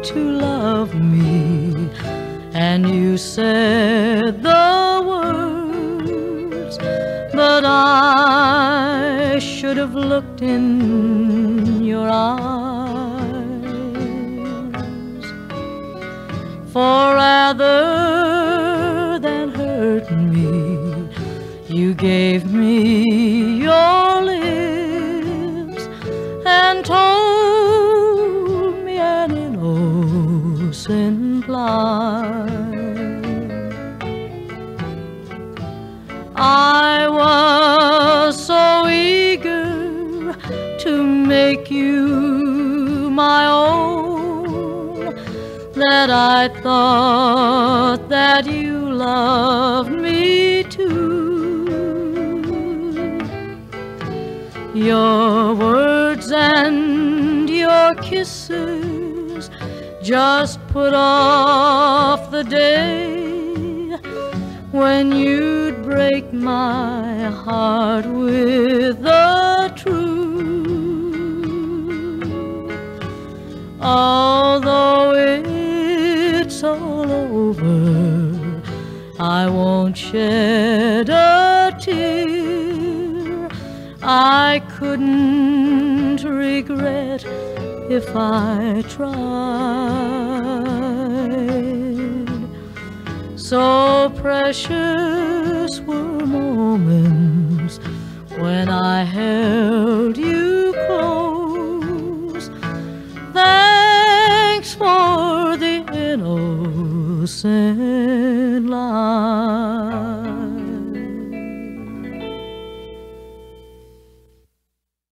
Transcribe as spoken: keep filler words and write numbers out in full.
to love me, and you said the words, but I should have looked in your eyes. For rather than hurt me, you gave me your lips and told me an innocent lie. I was so eager to make you my own that I thought that you loved me too. Your words and your kisses just put off the day when you'd break my heart with the truth. Although it's all over, I won't shed a tear. I couldn't regret if I tried. So precious were moments when I held you close. Thanks for the innocent lie.